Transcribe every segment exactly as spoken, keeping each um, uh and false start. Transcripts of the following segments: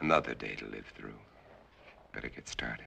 Another day to live through. Better get started.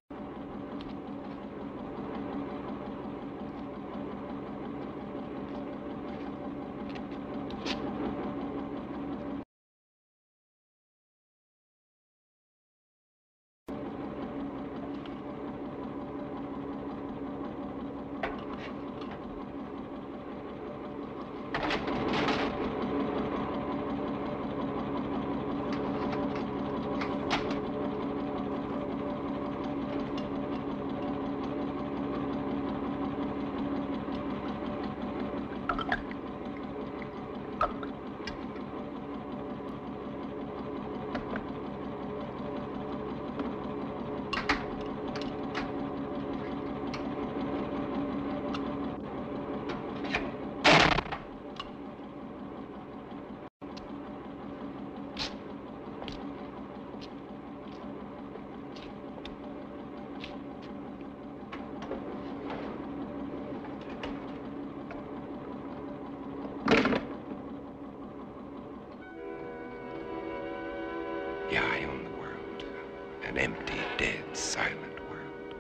Yeah, I own the world. An empty, dead, silent world.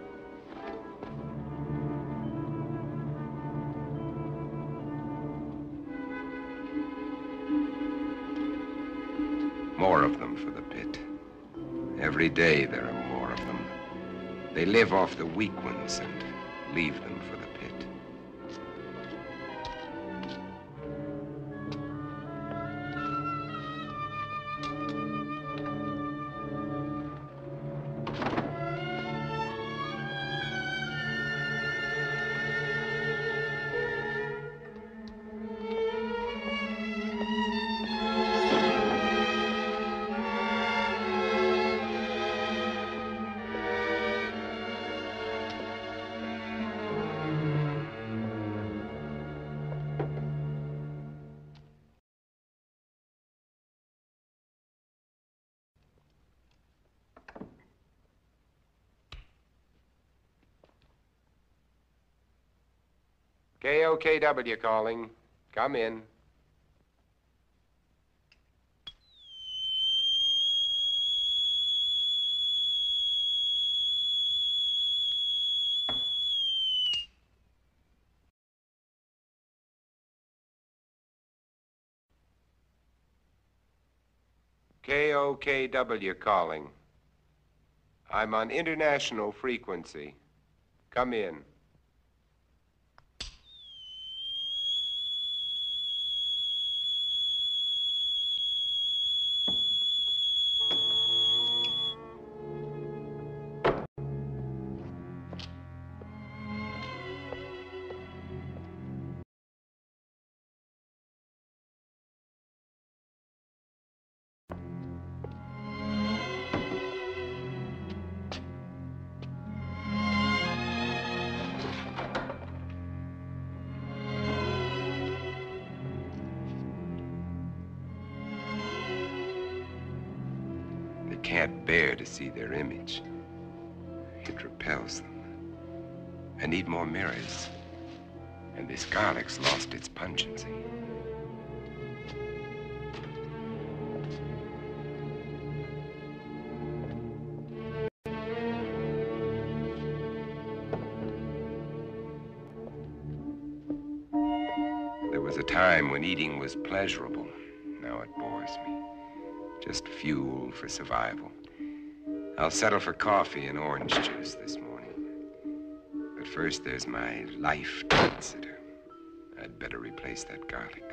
More of them for the pit. Every day there are more of them. They live off the weak ones and leave them for the pit. K O K W calling. Come in. K O K W calling. I'm on international frequency. Come in. Can't bear to see their image. It repels them. I need more mirrors. And this garlic's lost its pungency. There was a time when eating was pleasurable. Now it bores me. Just fuel for survival. I'll settle for coffee and orange juice this morning. But first, there's my life to consider. I'd better replace that garlic.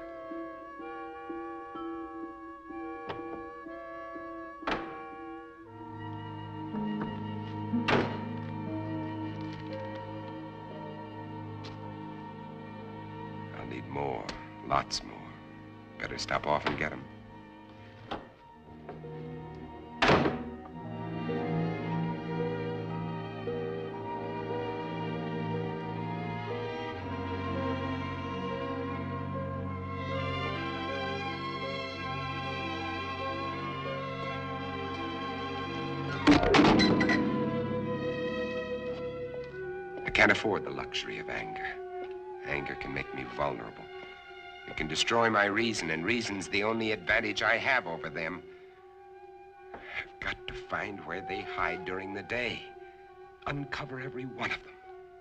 I'll need more, lots more. Better stop off and get them. I can't afford the luxury of anger. Anger can make me vulnerable. It can destroy my reason, and reason's the only advantage I have over them. I've got to find where they hide during the day. Uncover every one of them.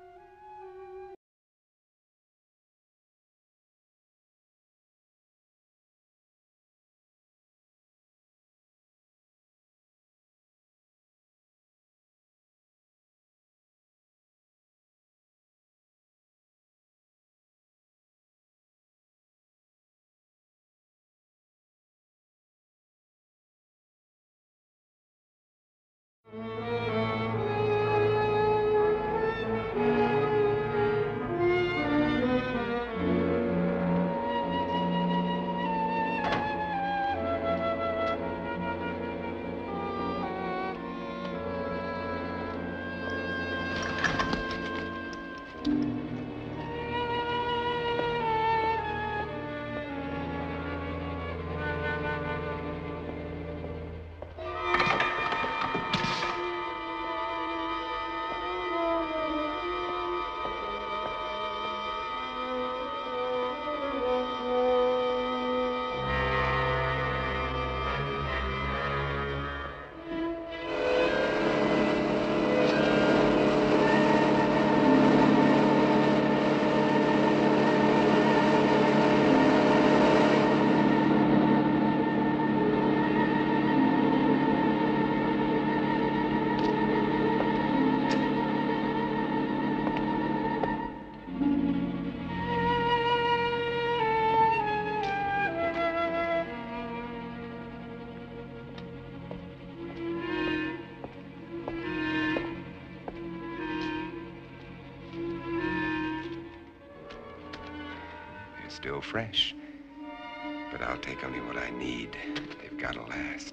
Still fresh. But I'll take only what I need. They've got to last.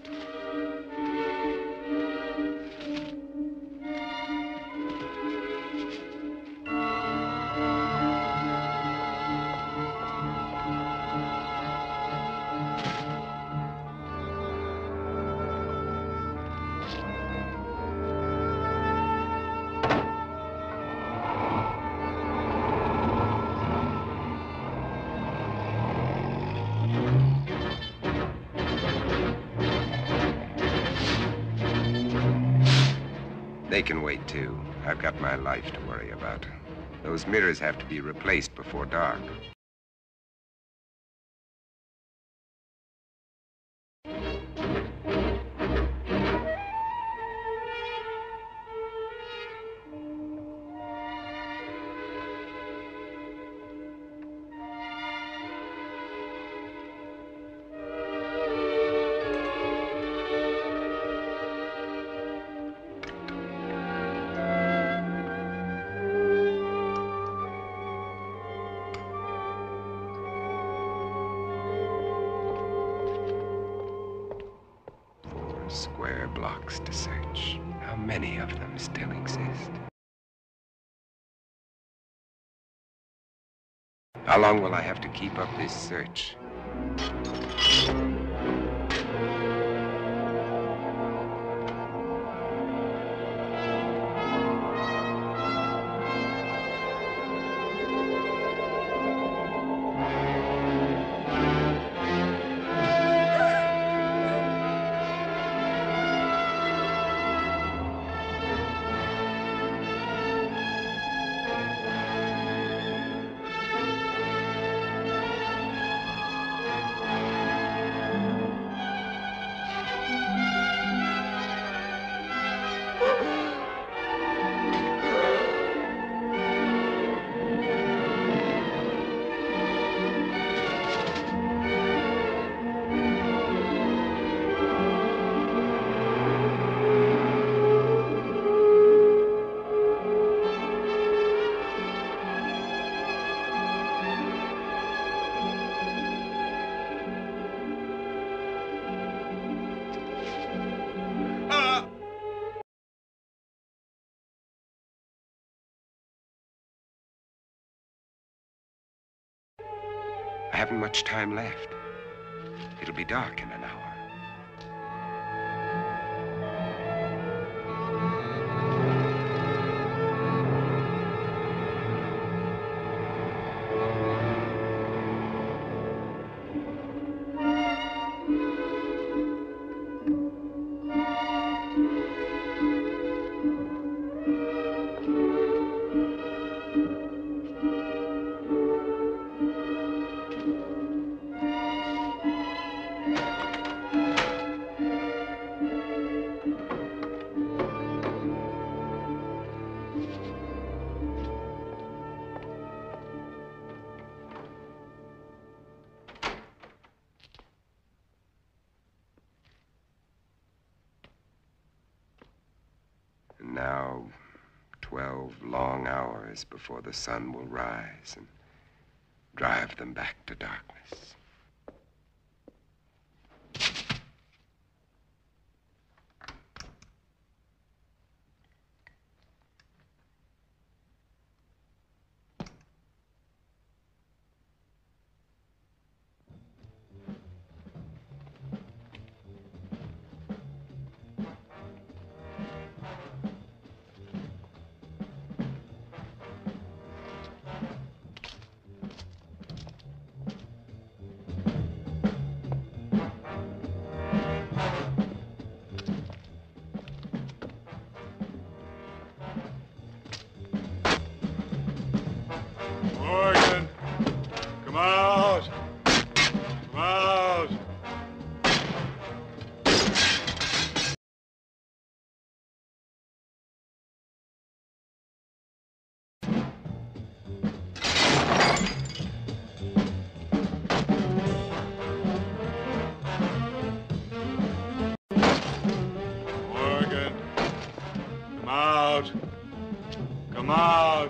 They can wait, too. I've got my life to worry about. Those mirrors have to be replaced before dark. Square blocks to search. How many of them still exist? How long will I have to keep up this search? I haven't much time left. It'll be dark in an hour. Now, twelve long hours before the sun will rise and drive them back to darkness. Morgan, come out. Come out. Morgan, come out. Come out.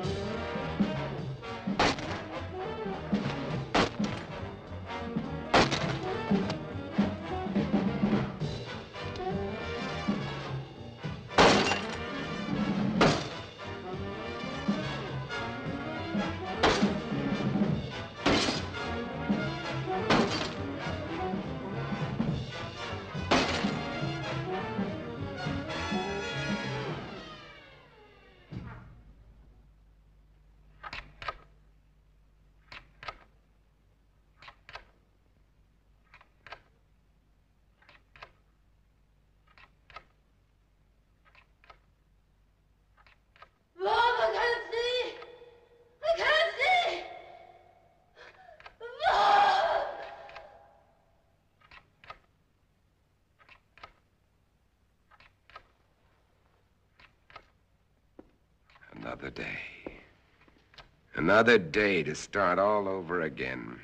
Another day. Another day to start all over again.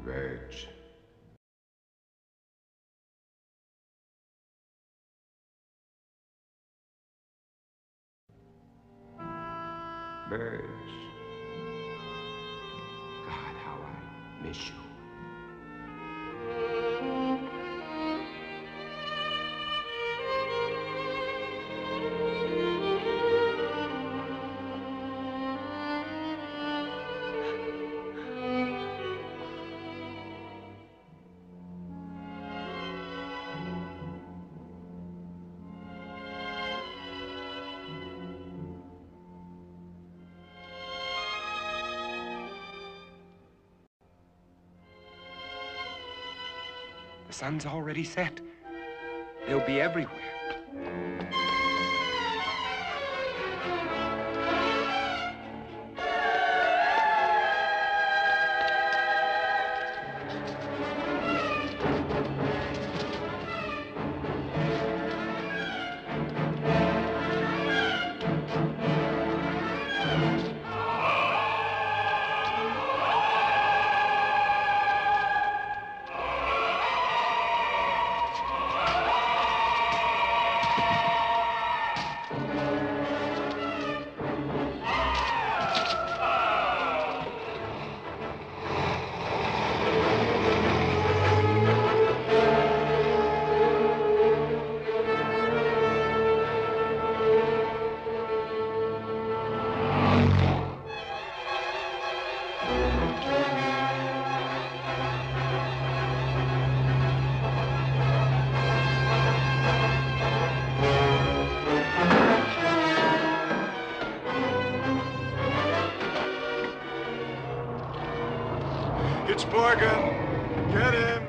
Veg. Veg. God, how I miss you. The sun's already set. They'll be everywhere. It's Morgan. Get him.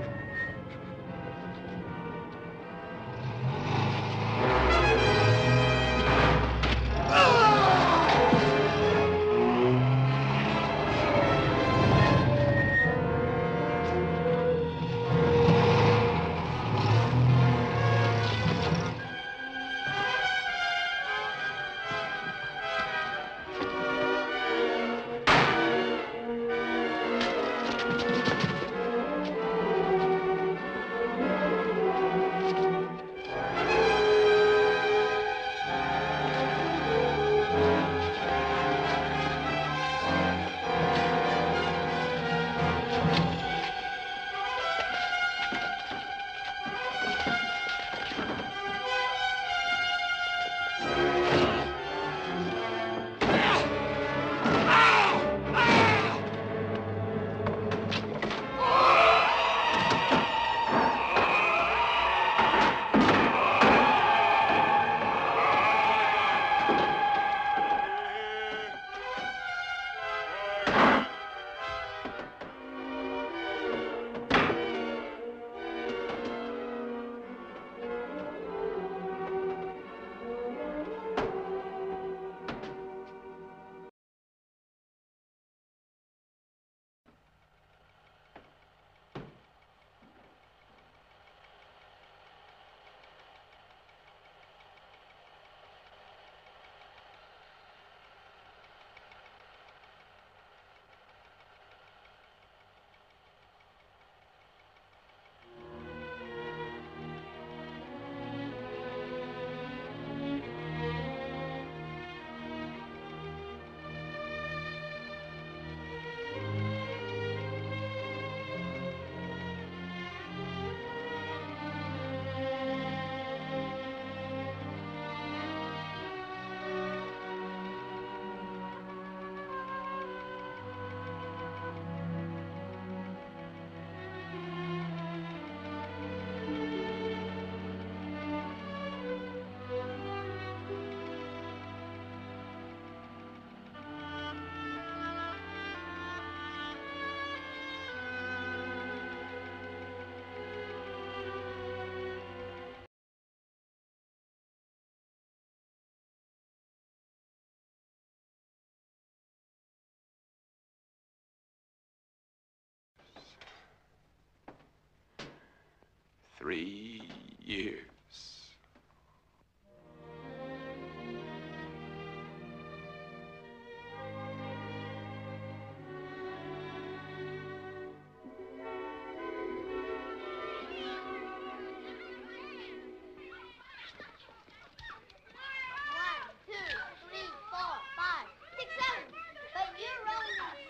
Three years.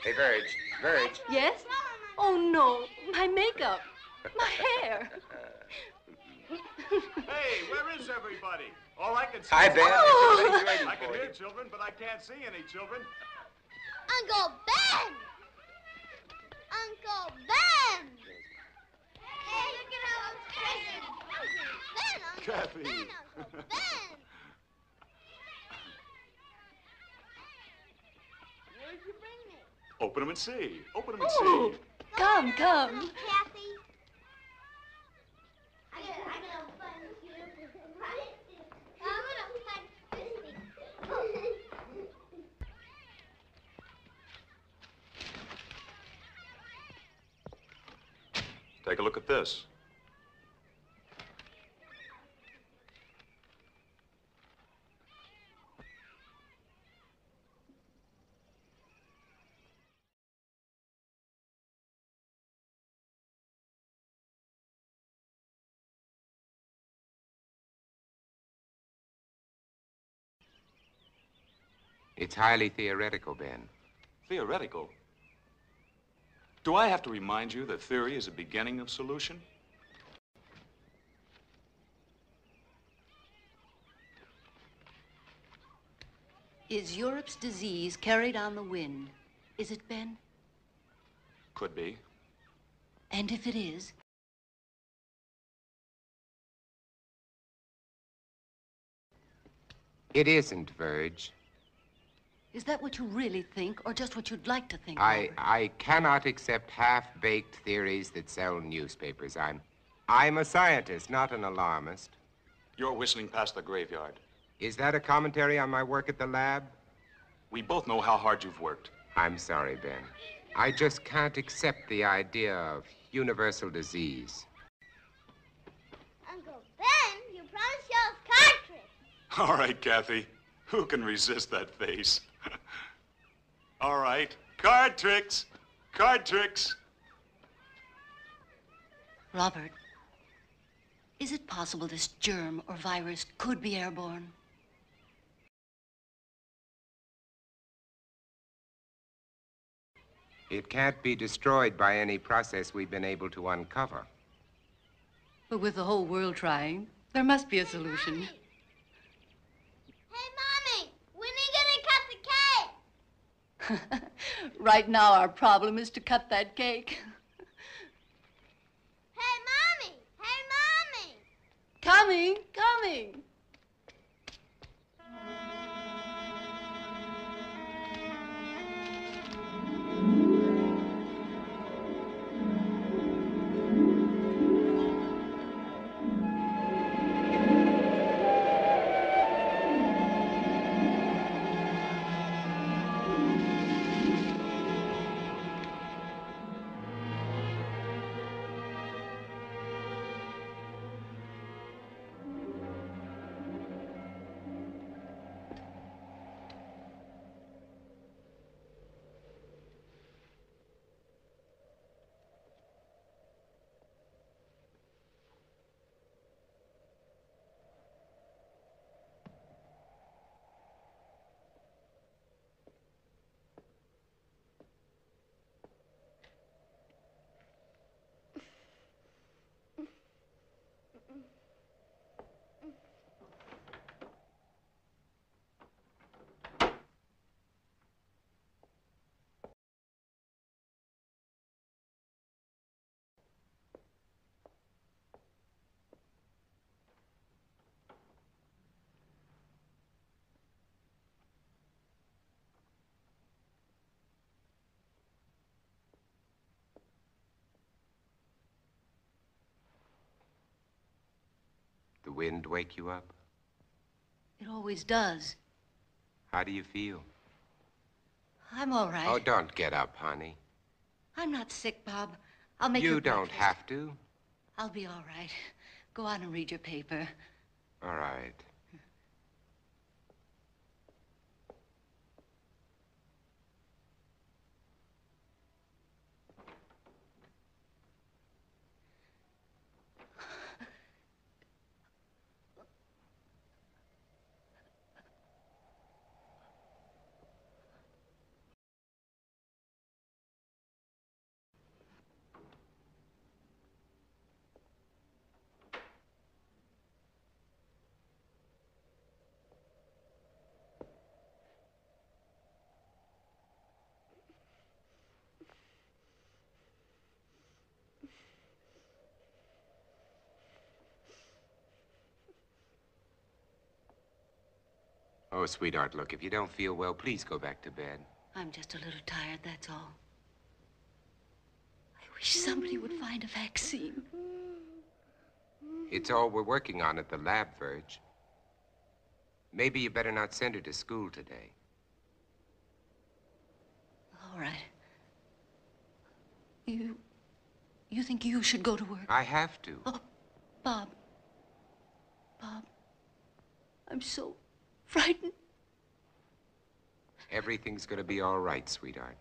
Hey, Verge. Verge. Yes? Oh, no. My makeup. My hair. Hey, where is everybody? All I can see Hi, is... Ben. Oh. Waiting I can for hear you. children, but I can't see any children. Uncle Ben! Uncle Ben! Hey, look at how it's crazy. Uncle Ben, Uncle Kathy. Ben, Uncle Ben! Where'd you bring me? Open them and see. Open them and Oh, see. come, come. Little Kathy. I got, I got a fun here. I'm gonna punch this thing. Take a look at this. It's highly theoretical, Ben. Theoretical. Do I have to remind you that theory is a beginning of solution? Is Europe's disease carried on the wind? Is it, Ben? Could be. And if it is, It isn't, Verge. is that what you really think, or just what you'd like to think? I, Robert? I cannot accept half-baked theories that sell newspapers. I'm, I'm a scientist, not an alarmist. You're whistling past the graveyard. Is that a commentary on my work at the lab? We both know how hard you've worked. I'm sorry, Ben. I just can't accept the idea of universal disease. Uncle Ben, you promised you us card tricks. All right, Kathy. Who can resist that face? All right. Card tricks. Card tricks. Robert, is it possible this germ or virus could be airborne? It can't be destroyed by any process we've been able to uncover. But with the whole world trying, there must be a solution. Mommy. Hey, Mommy, when are you gonna cut the cake? Right now, our problem is to cut that cake. Hey, Mommy! Hey, Mommy! Coming, coming. The wind wake you up? It always does. How do you feel? I'm all right. Oh, don't get up, honey. I'm not sick, Bob. I'll make You your don't breakfast. have to. I'll be all right. Go on and read your paper. All right. Oh, sweetheart, look, if you don't feel well, please go back to bed. I'm just a little tired, that's all. I wish somebody would find a vaccine. It's all we're working on at the lab, Verge. Maybe you better not send her to school today. All right. You... you think you should go to work? I have to. Oh, Bob. Bob. I'm so frightened. Everything's gonna be all right, sweetheart.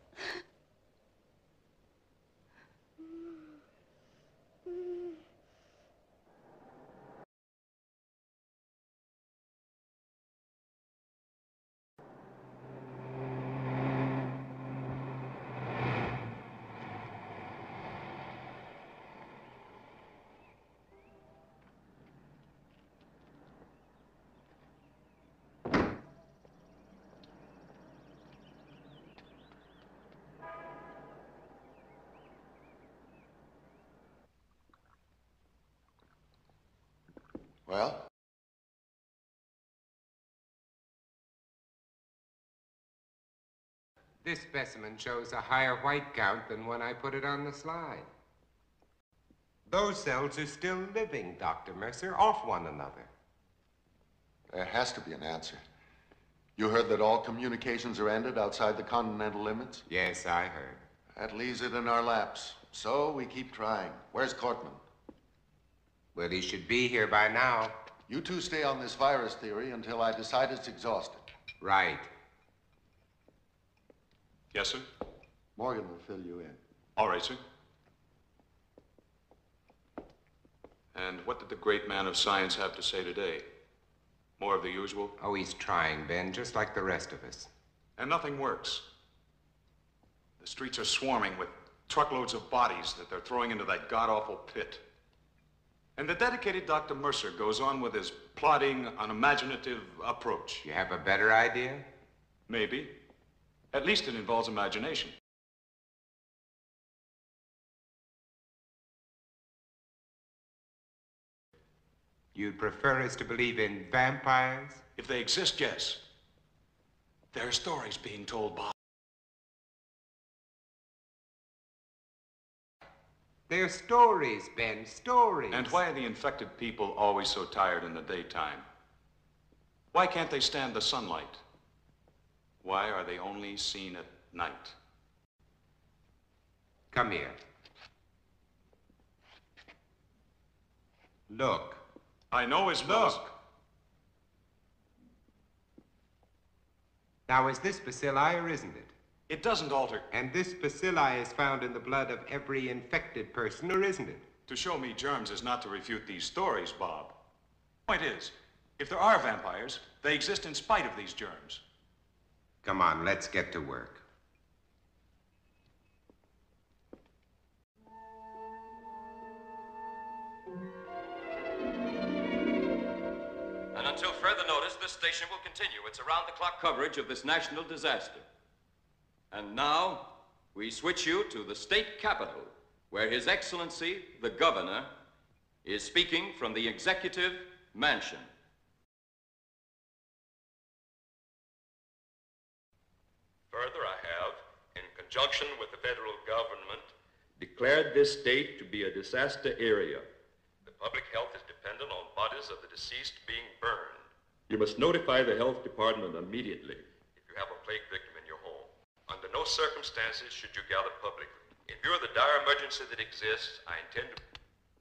Well? This specimen shows a higher white count than when I put it on the slide. Those cells are still living, Doctor Mercer, off one another. There has to be an answer. You heard that all communications are ended outside the continental limits? Yes, I heard. That leaves it in our laps. So we keep trying. Where's Cortman? Well, he should be here by now. You two stay on this virus theory until I decide it's exhausted. Right. Yes, sir? Morgan will fill you in. All right, sir. And what did the great man of science have to say today? More of the usual? Oh, he's trying, Ben, just like the rest of us. And nothing works. The streets are swarming with truckloads of bodies that they're throwing into that god-awful pit. And the dedicated Doctor Mercer goes on with his plodding, unimaginative approach. You have a better idea? Maybe. At least it involves imagination. You'd prefer us to believe in vampires? If they exist, yes. There are stories being told, Bob. They're stories, Ben, stories. And why are the infected people always so tired in the daytime? Why can't they stand the sunlight? Why are they only seen at night? Come here. Look. I know his Look. Now, is this bacilli or isn't it? It doesn't alter. And this bacilli is found in the blood of every infected person, or isn't it? To show me germs is not to refute these stories, Bob. Point is, if there are vampires, they exist in spite of these germs. Come on, let's get to work. And until further notice, this station will continue its around-the-clock coverage of this national disaster. And now, we switch you to the state capitol, where His Excellency, the Governor, is speaking from the Executive Mansion. Further, I have, in conjunction with the federal government, declared this state to be a disaster area. The public health is dependent on bodies of the deceased being burned. You must notify the health department immediately if you have a plague victim in your home. Under no circumstances should you gather publicly. In view of the dire emergency that exists, I intend to...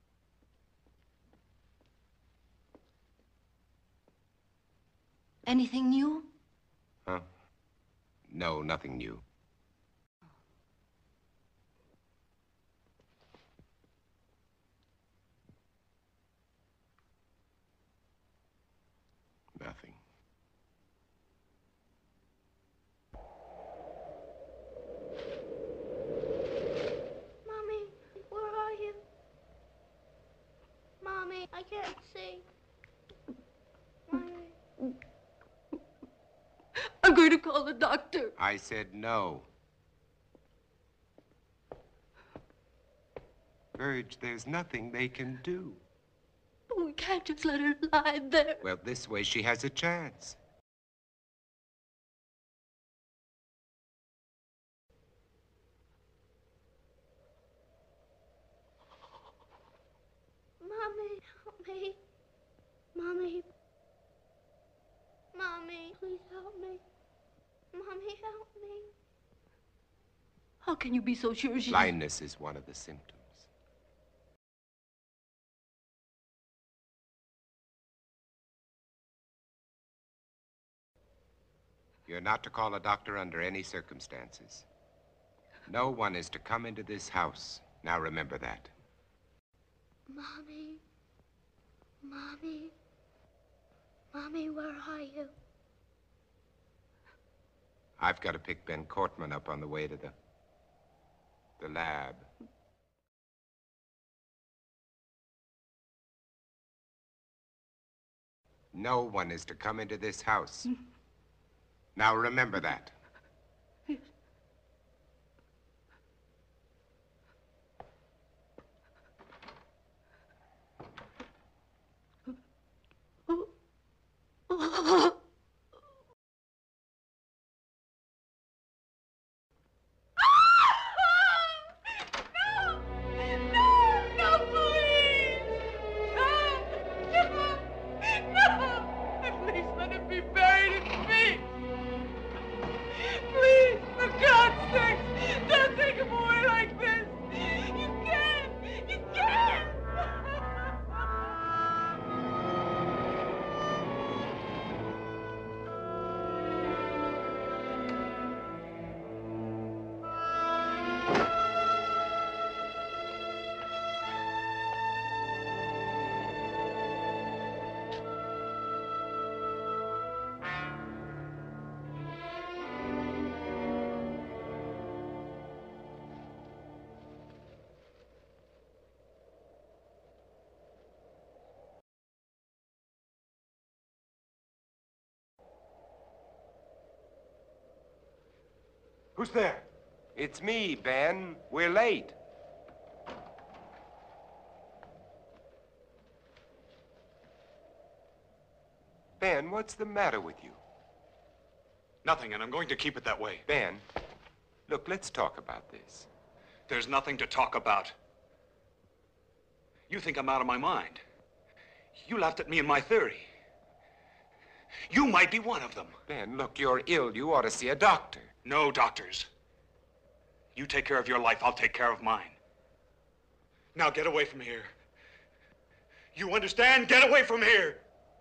Anything new? Huh? No, nothing new. Nothing. Mommy, where are you? Mommy, I can't see. Mommy. I'm going to call the doctor. I said no. Verge, there's nothing they can do. But we can't just let her lie there. Well, this way she has a chance. can you be so sure she's... Blindness is one of the symptoms. You're not to call a doctor under any circumstances. No one is to come into this house. Now remember that. Mommy. Mommy. Mommy, where are you? I've got to pick Ben Cortman up on the way to the... the lab. No one is to come into this house. Now remember that. Who's there? It's me, Ben. We're late. Ben, what's the matter with you? Nothing, and I'm going to keep it that way. Ben, look, let's talk about this. There's nothing to talk about. You think I'm out of my mind. You laughed at me and my theory. You might be one of them. Ben, look, you're ill. You ought to see a doctor. No doctors. You take care of your life, I'll take care of mine. Now get away from here. You understand? Get away from here!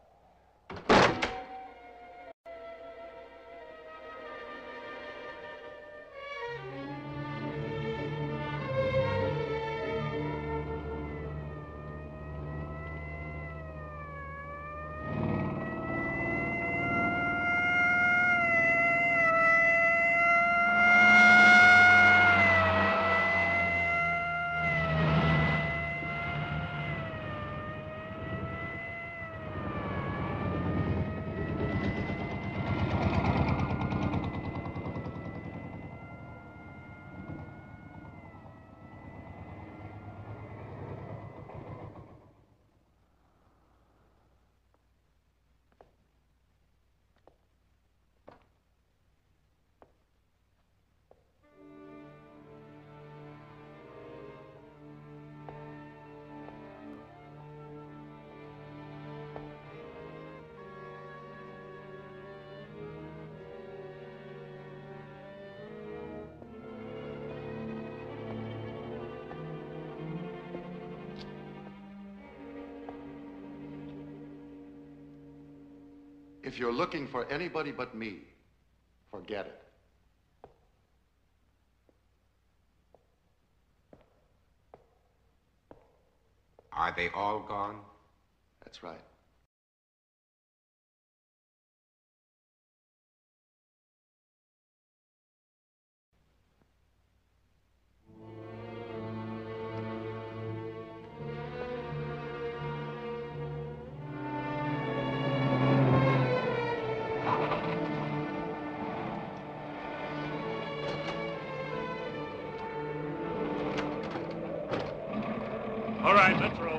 If you're looking for anybody but me, forget it. Are they all gone? That's right. All right, let's roll.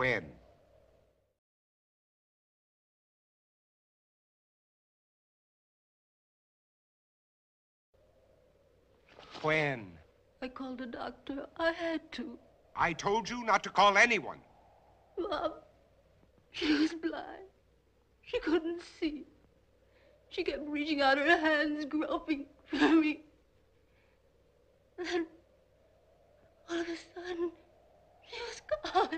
When? When? I called a doctor. I had to. I told you not to call anyone. Mom, she was blind. She couldn't see. She kept reaching out her hands, groping for me. And then, all of a sudden, she was gone.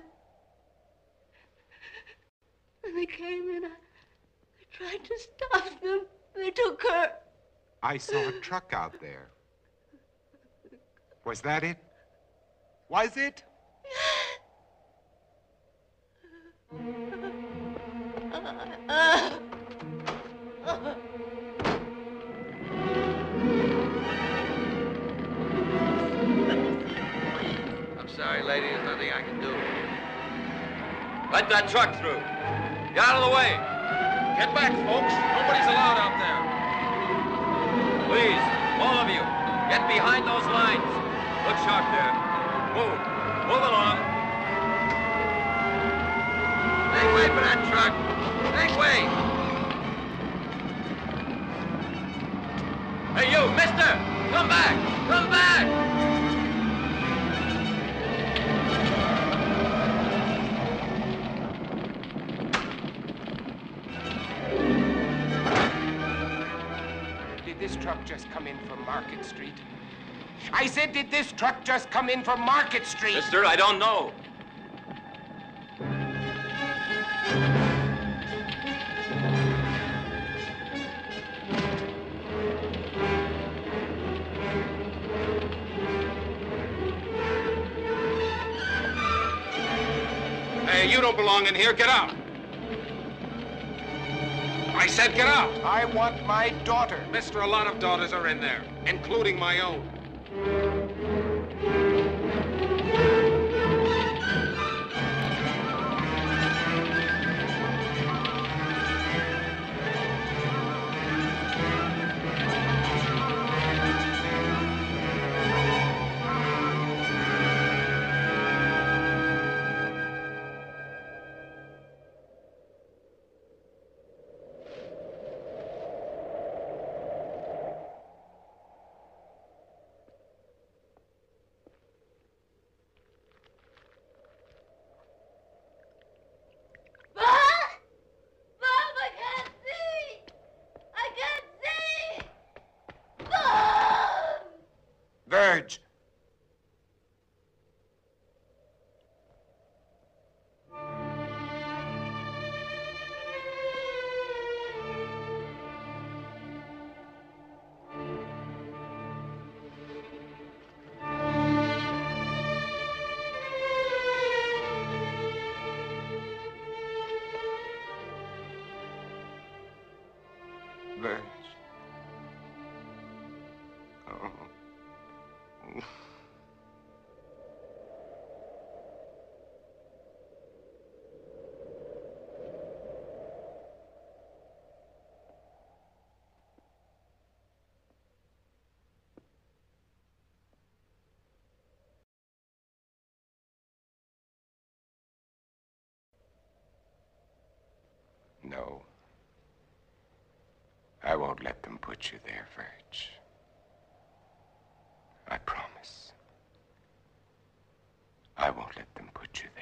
And they came in. I, I tried to stop them. They took her. I saw a truck out there. Was that it? Was it? I'm sorry, lady. There's nothing I can do. Let that truck through. Get out of the way. Get back, folks. Nobody's allowed out there. Please, all of you, get behind those lines. Look sharp there. Move. Move along. Make way for that truck. Make way. Hey, you, mister! Come back! Come back! Did this truck just come in from Market Street? I said, did this truck just come in from Market Street? Mister, I don't know. Hey, you don't belong in here. Get out. I said get out. I want my daughter. Mister, a lot of daughters are in there, including my own. Verge. Verge. Oh. No. I won't let them put you there, Verge. I promise. I won't let them put you there.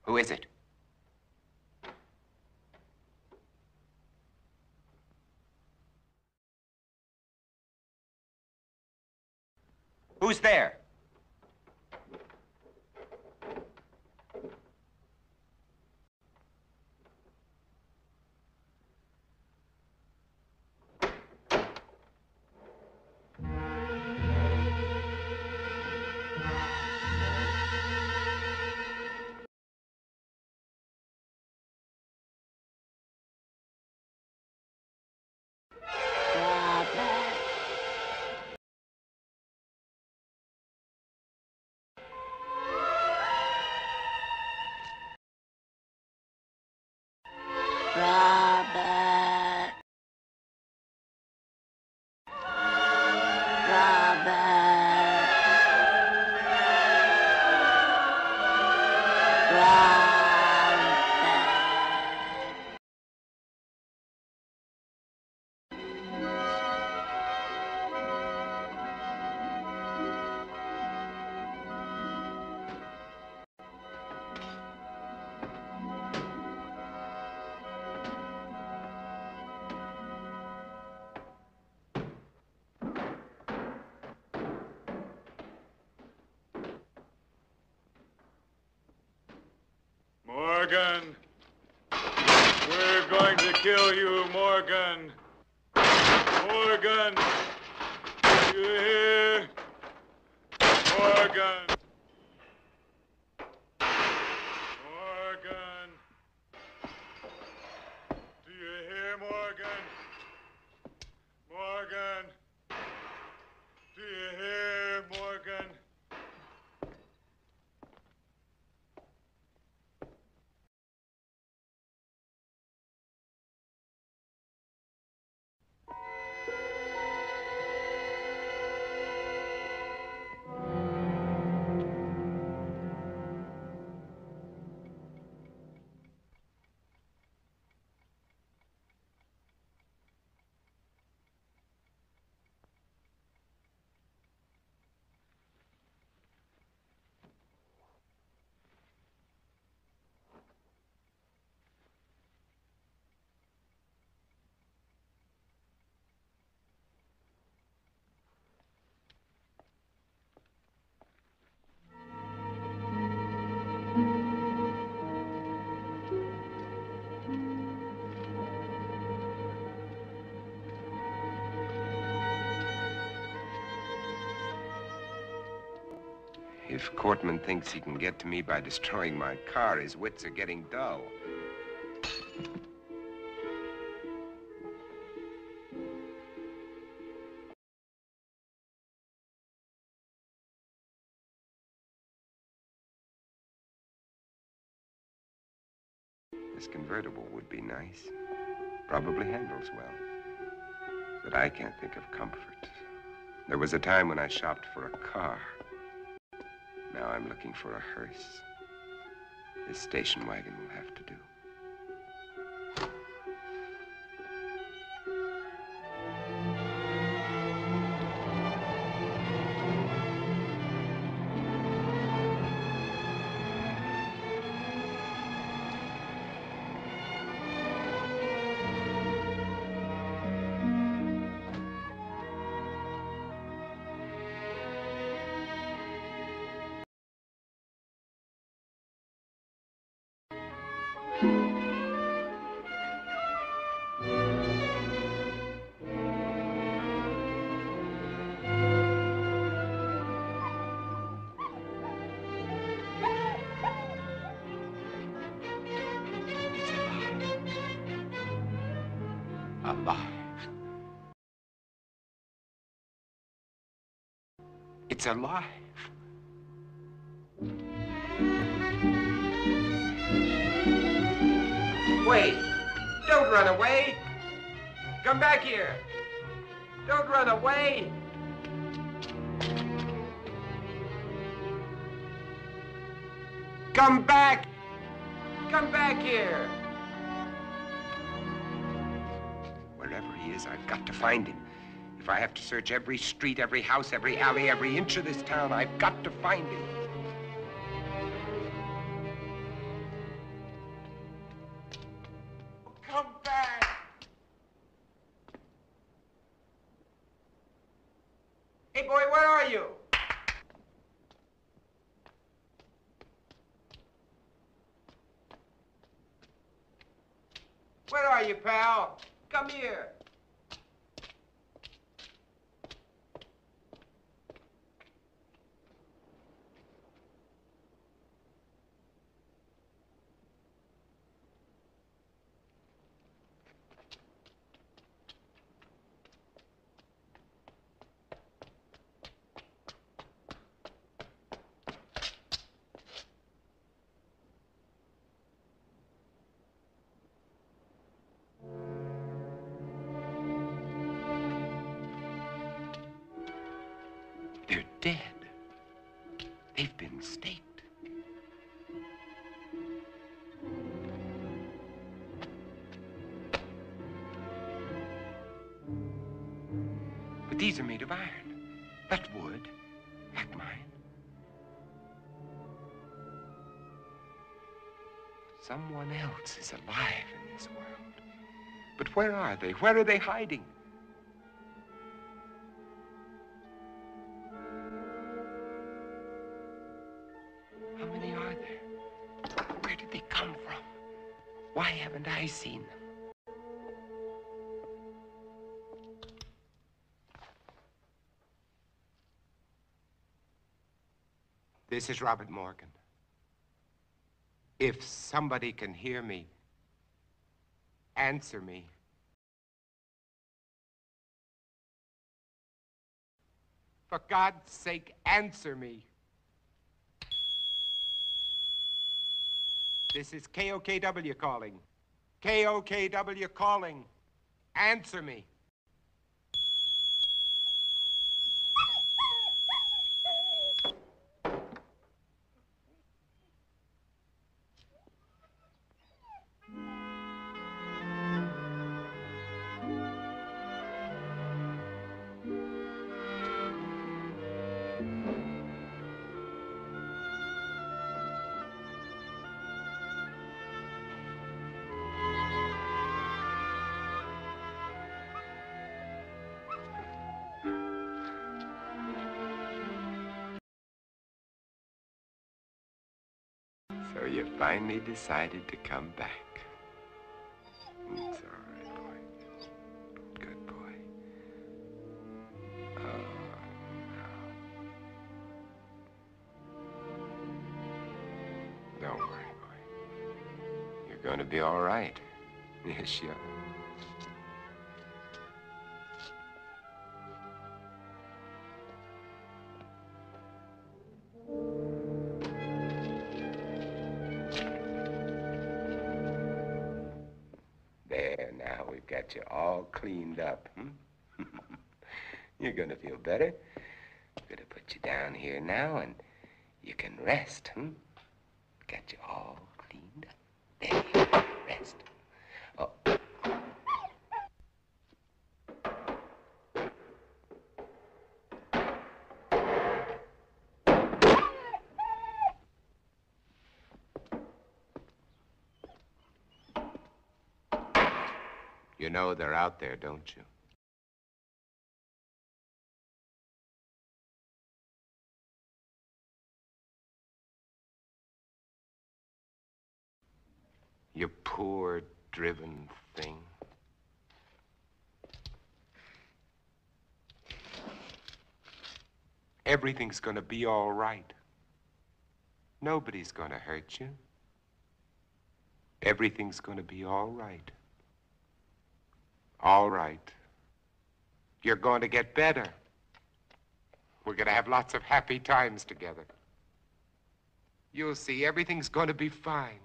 Who is it? Who's there? Robert. Robert. Morgan, we're going to kill you, Morgan. Morgan, you hear? Morgan. Morgan. Do you hear, Morgan? Morgan. Do you hear, Morgan? If Cortman thinks he can get to me by destroying my car, his wits are getting dull. This convertible would be nice. Probably handles well. But I can't think of comfort. There was a time when I shopped for a car. Now I'm looking for a hearse. This station wagon will have to do. It's alive. Wait! Don't run away! Come back here! Don't run away! Come back! Come back here! Wherever he is, I've got to find him. If I have to search every street, every house, every alley, every inch of this town, I've got to find him. Where are you, pal? Come here. They're dead. They've been staked. But these are made of iron, not wood, like mine. Someone else is alive in this world. But where are they? Where are they hiding? How many are there? Where did they come from? Why haven't I seen them? This is Robert Morgan. If somebody can hear me, answer me. For God's sake, answer me. This is K O K W calling. K O K W calling. Answer me. So you finally decided to come back. It's all right, boy. Good boy. Oh, no. Don't worry, boy. You're going to be all right. Yes, you are. There, now we've got you all cleaned up, hmm? You're gonna feel better. I'm gonna put you down here now and you can rest, hmm? Got you all cleaned up. There you go, rest. Oh. You know they're out there, don't you? You poor, driven thing. Everything's gonna be all right. Nobody's gonna hurt you. Everything's gonna be all right. All right. You're going to get better. We're going to have lots of happy times together. You'll see, everything's going to be fine.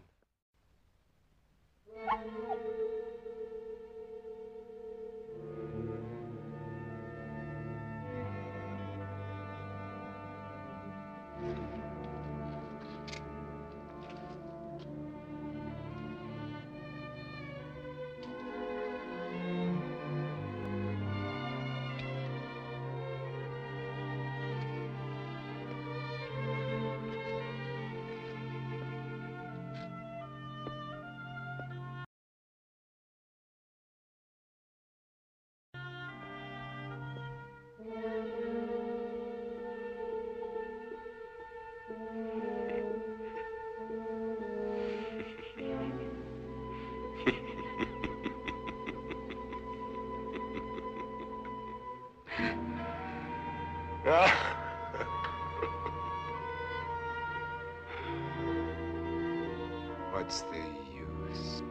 What's the use?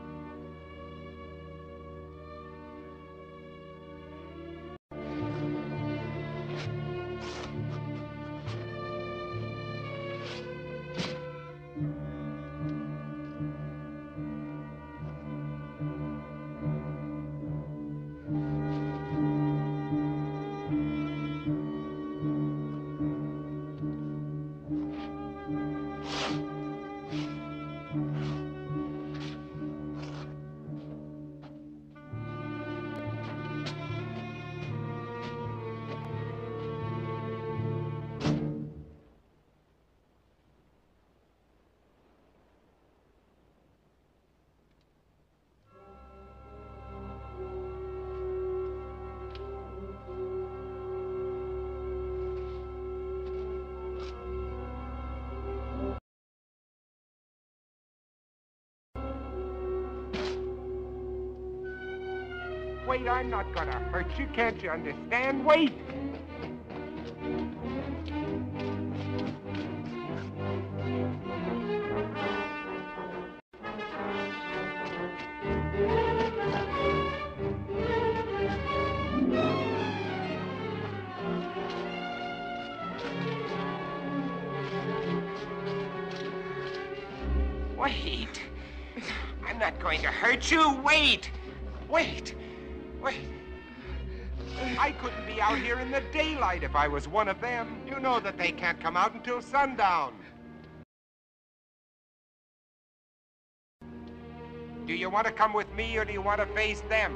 Wait, I'm not gonna hurt you. Can't you understand? Wait! Wait! I'm not going to hurt you. Wait! Wait! Wait! I couldn't be out here in the daylight if I was one of them. You know that they can't come out until sundown. Do you want to come with me or do you want to face them?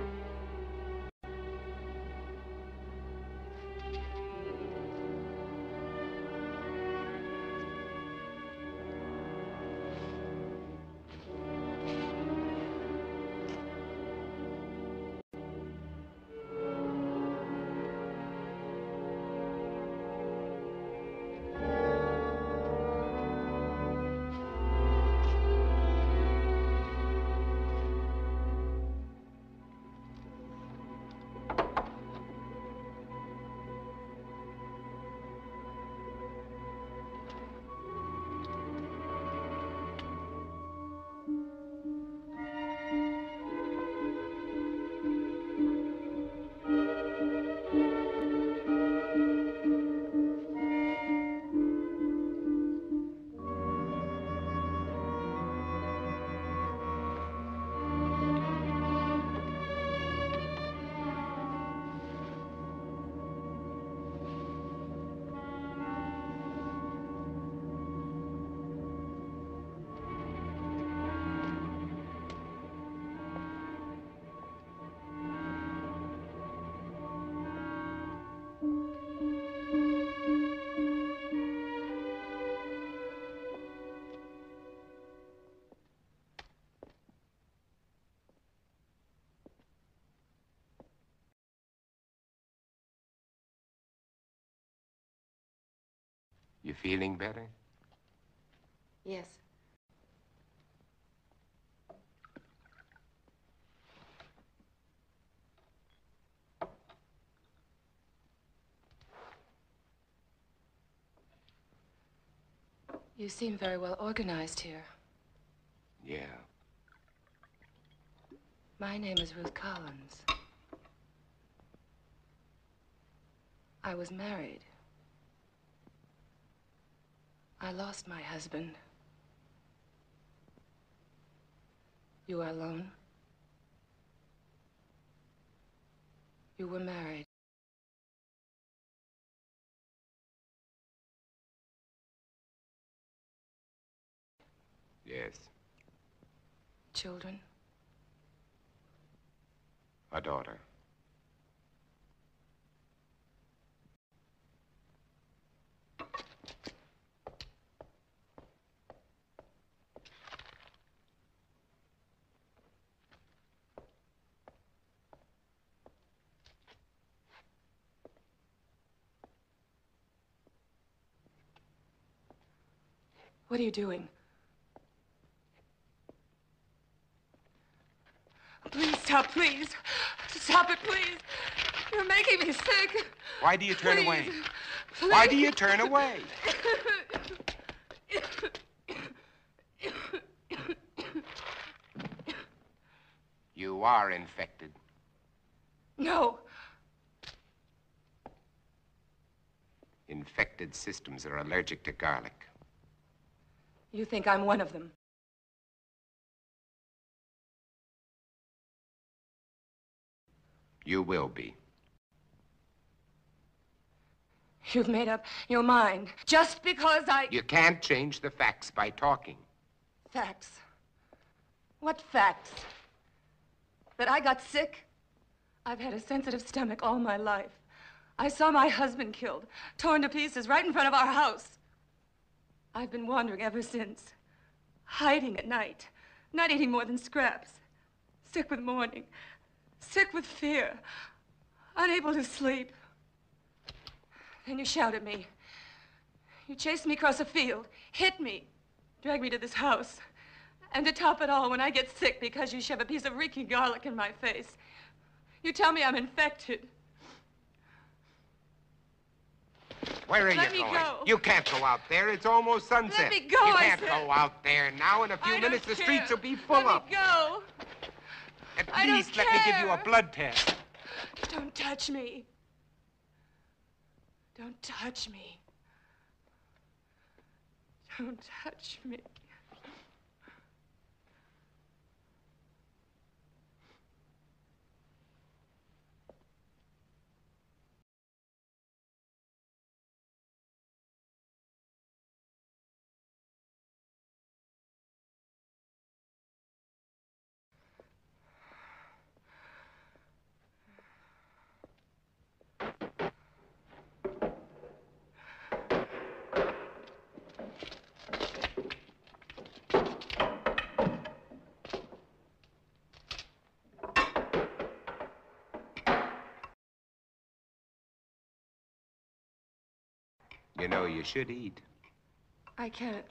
You feeling better? Yes. You seem very well organized here. Yeah. My name is Ruth Collins. I was married. I lost my husband. You are alone? You were married. Yes. Children? A daughter. What are you doing? Please stop, please. Stop it, please. You're making me sick. Why do you turn Please. away? Please. Why do you turn away? are infected. No. Infected systems are allergic to garlic. You think I'm one of them? You will be. You've made up your mind just because I... You can't change the facts by talking. Facts? What facts? That I got sick? I've had a sensitive stomach all my life. I saw my husband killed, torn to pieces right in front of our house. I've been wandering ever since, hiding at night, not eating more than scraps, sick with mourning, sick with fear, unable to sleep. Then you shout at me. You chased me across a field, hit me, dragged me to this house. And to top it all, when I get sick because you shove a piece of reeking garlic in my face, you tell me I'm infected. Where are Let you me going? go. You can't go out there. It's almost sunset. Let me go, You I can't said. go out there now. In a few I minutes, don't the care. streets will be full Let me up. go. At I don't least let me give you a care. blood test. Don't touch me. Don't touch me. Don't touch me. You know, you should eat. I can't.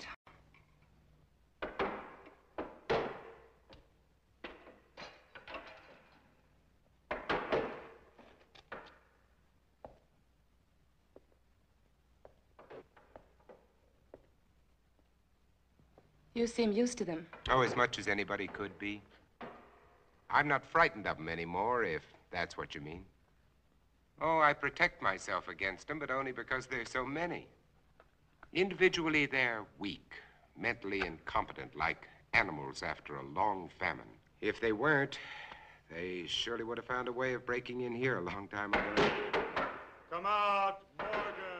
You seem used to them. Oh, as much as anybody could be. I'm not frightened of them anymore, if that's what you mean. Oh, I protect myself against them, but only because there's so many. Individually, they're weak, mentally incompetent, like animals after a long famine. If they weren't, they surely would have found a way of breaking in here a long time ago. Come out, Morgan.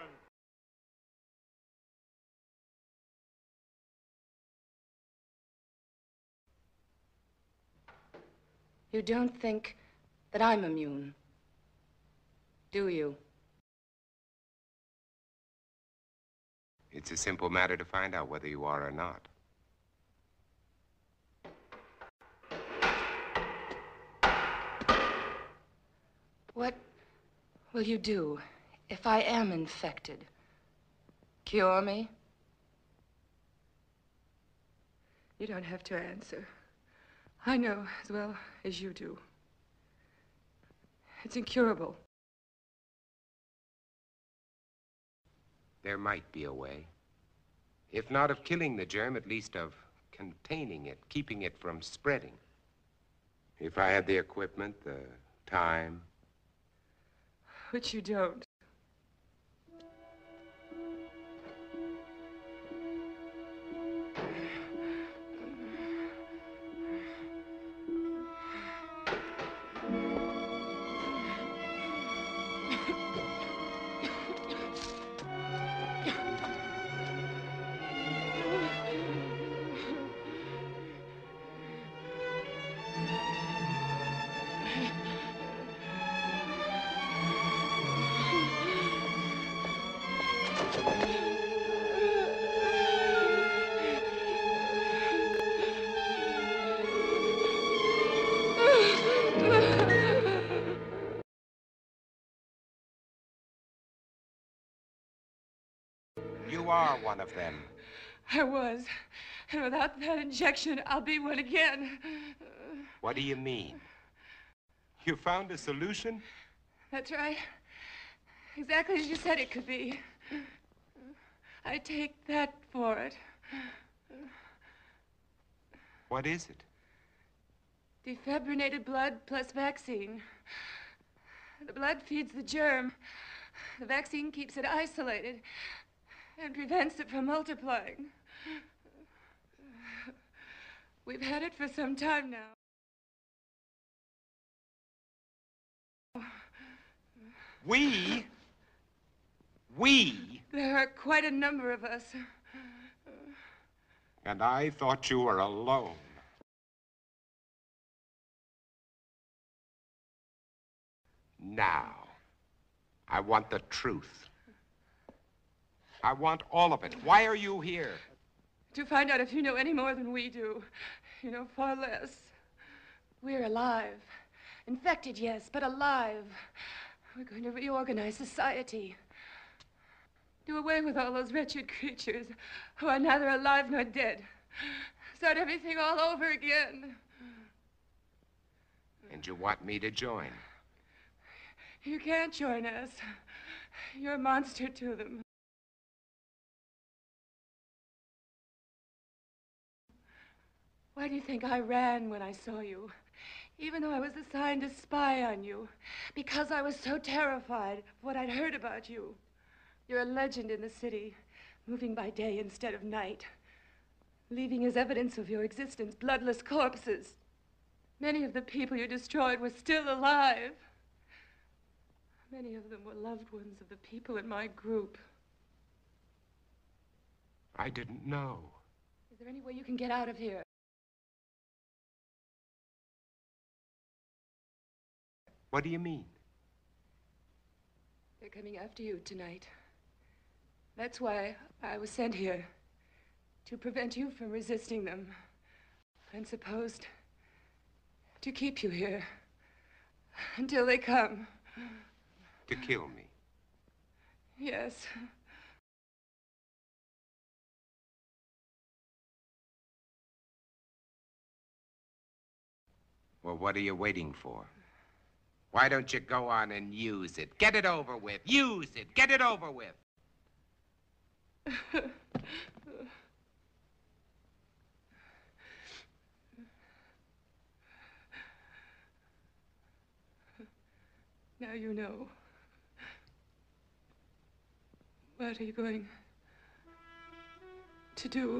You don't think that I'm immune, do you? It's a simple matter to find out whether you are or not. What will you do if I am infected? Cure me? You don't have to answer. I know as well as you do. It's incurable. There might be a way. If not of killing the germ, at least of containing it, keeping it from spreading. If I had the equipment, the time. Which you don't. You are one of them. I was. And without that injection, I'll be one again. What do you mean? You found a solution? That's right. Exactly as you said it could be. I take that for it. What is it? Defibrinated blood plus vaccine. The blood feeds the germ. The vaccine keeps it isolated and prevents it from multiplying. We've had it for some time now. We? We? There are quite a number of us. And I thought you were alone. Now, I want the truth. I want all of it. Why are you here? To find out if you know any more than we do. You know far less. We're alive. Infected, yes, but alive. We're going to reorganize society. Do away with all those wretched creatures who are neither alive nor dead. Start everything all over again. And you want me to join? You can't join us. You're a monster to them. Why do you think I ran when I saw you? Even though I was assigned to spy on you. Because I was so terrified of what I'd heard about you. You're a legend in the city, moving by day instead of night. Leaving as evidence of your existence bloodless corpses. Many of the people you destroyed were still alive. Many of them were loved ones of the people in my group. I didn't know. Is there any way you can get out of here? What do you mean? They're coming after you tonight. That's why I was sent here. To prevent you from resisting them. And supposed to keep you here. Until they come. To kill me? Yes. Well, what are you waiting for? Why don't you go on and use it? Get it over with. Use it. Get it over with. Now you know. What are you going to do?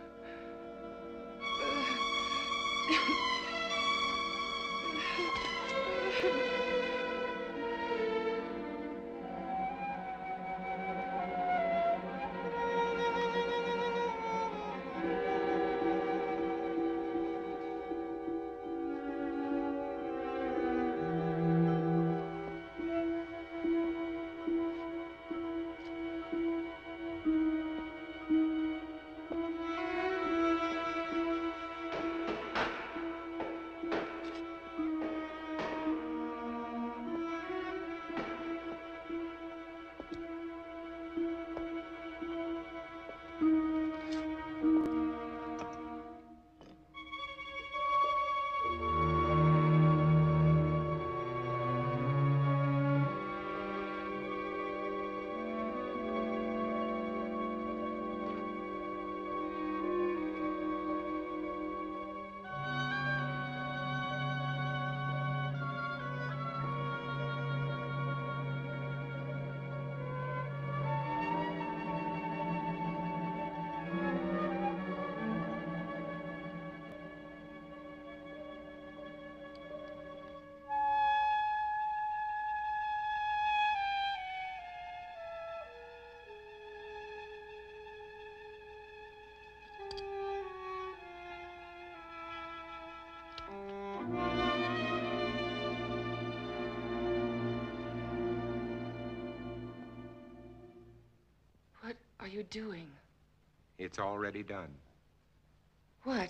What are you doing? It's already done. What?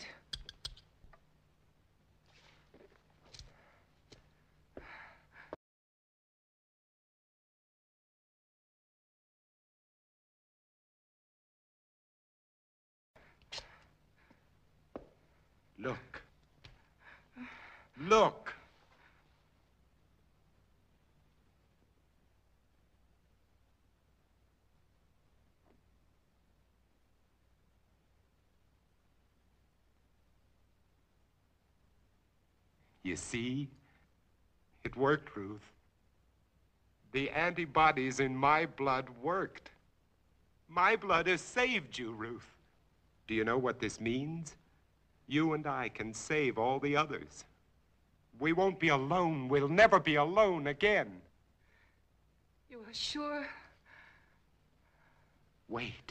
Look. Look. You see? It worked, Ruth. The antibodies in my blood worked. My blood has saved you, Ruth. Do you know what this means? You and I can save all the others. We won't be alone. We'll never be alone again. You are sure? Wait.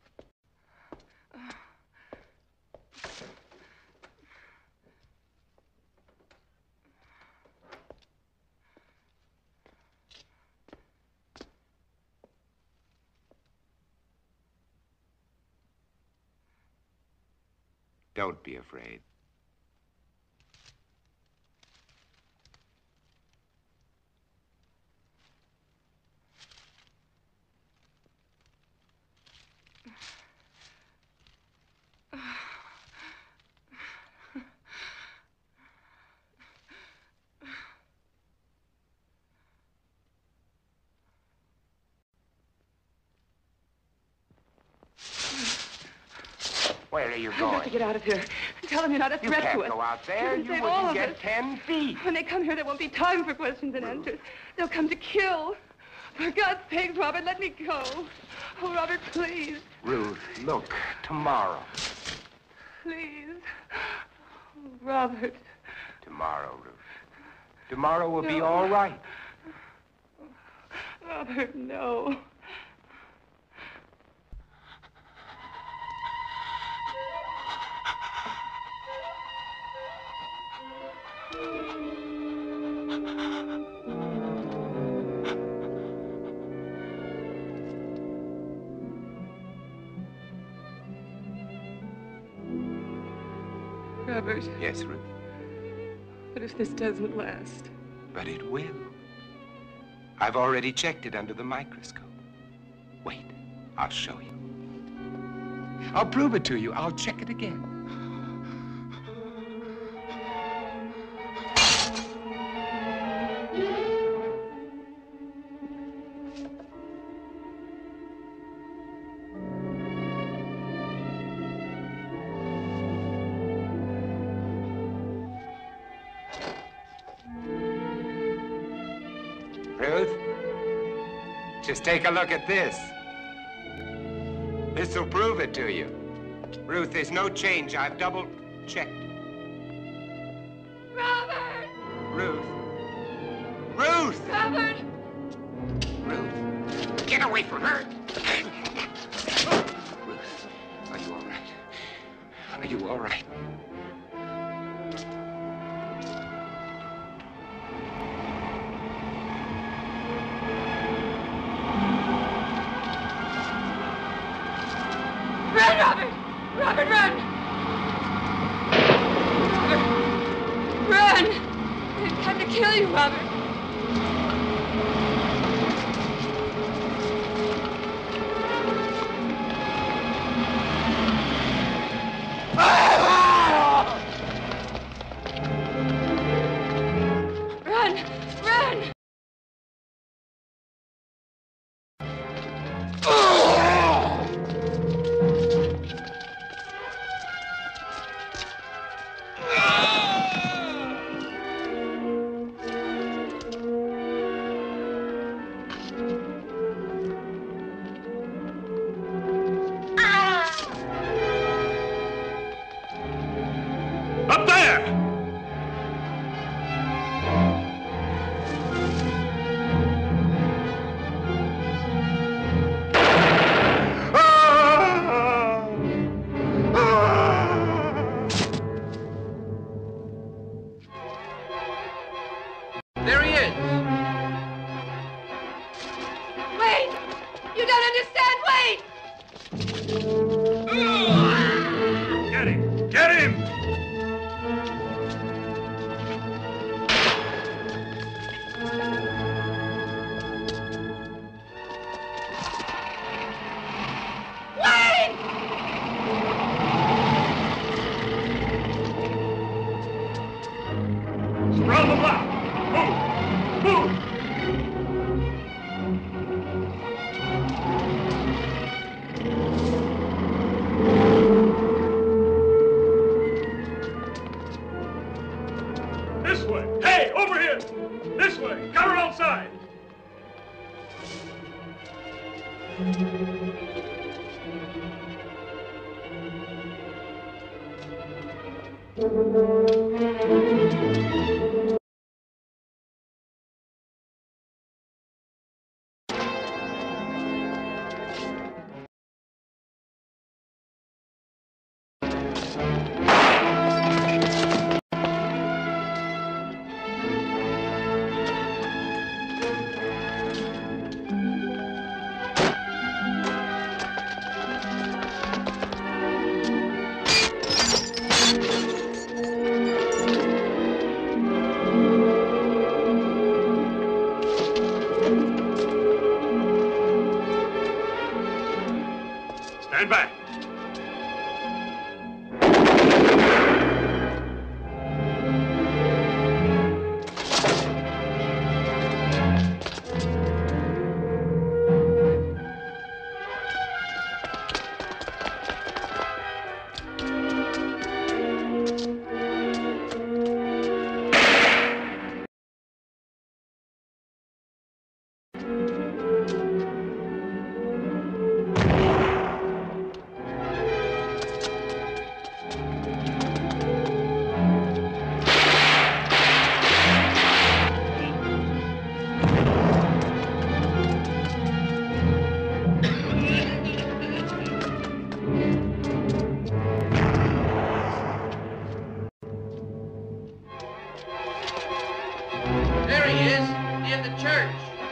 Don't be afraid. Where are you I've going? got to get out of here. Tell them you're not a You threat can't to us. go out there. You You can save all wouldn't of get us. ten feet. When they come here, there won't be time for questions and answers. They'll come to kill. For God's sake, Robert, let me go. Oh, Robert, please. Ruth, look, tomorrow. Please. Oh, Robert. Tomorrow, Ruth. Tomorrow will be No. all right. Robert, no. Robert, Yes, Ruth. what if this doesn't last? But it will. I've already checked it under the microscope. Wait, I'll show you. I'll prove it to you. I'll check it again. Ruth, just take a look at this. This'll prove it to you. Ruth, there's no change. I've double checked. Robert! Ruth. Ruth! Robert! Ruth. Get away from her! Ruth, are you all right? Are you all right? Run, Robert! Robert, run! Robert, run! They've come to kill you, Robert. Run! Run! Up there! There he is. Wait! You don't understand! Wait! Get him! Get him! Wait! Surround the block! Move! Move! This way. Hey, over here. This way. Cover outside. Stand back. There he is, in the church.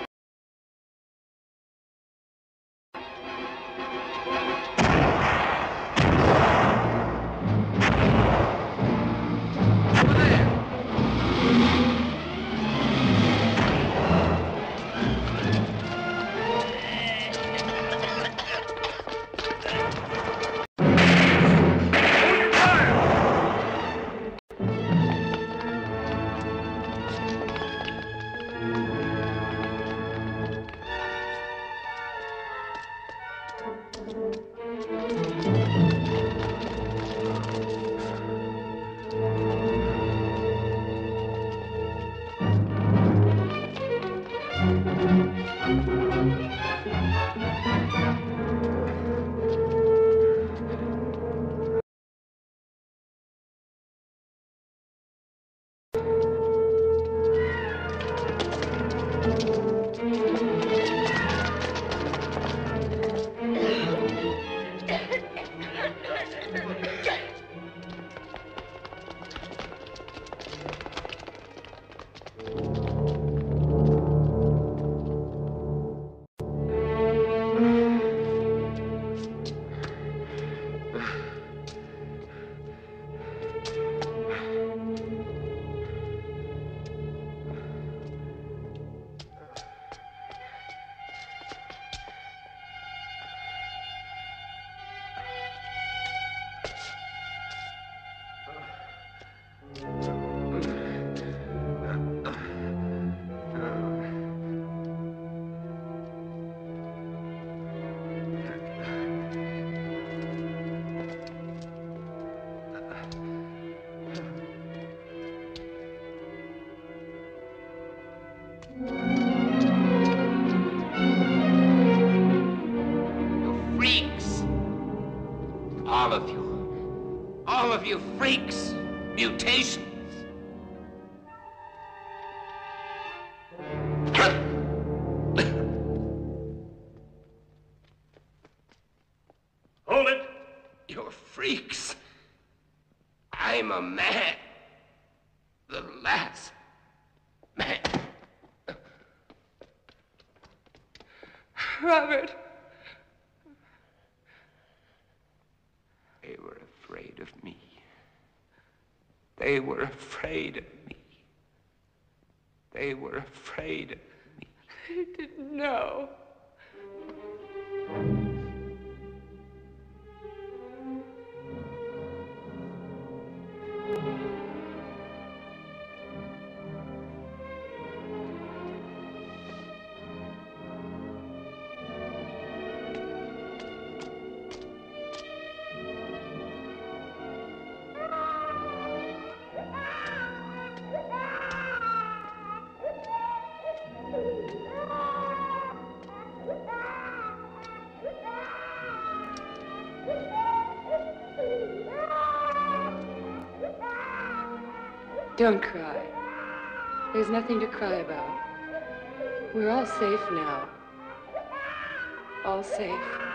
Over there. All of you. All of you freaks. Mutations. Hold it. You're freaks. I'm a man. The last man. Robert. They were afraid of me. They were afraid of me. They were afraid of me. I didn't know. Don't cry. There's nothing to cry about. We're all safe now. All safe.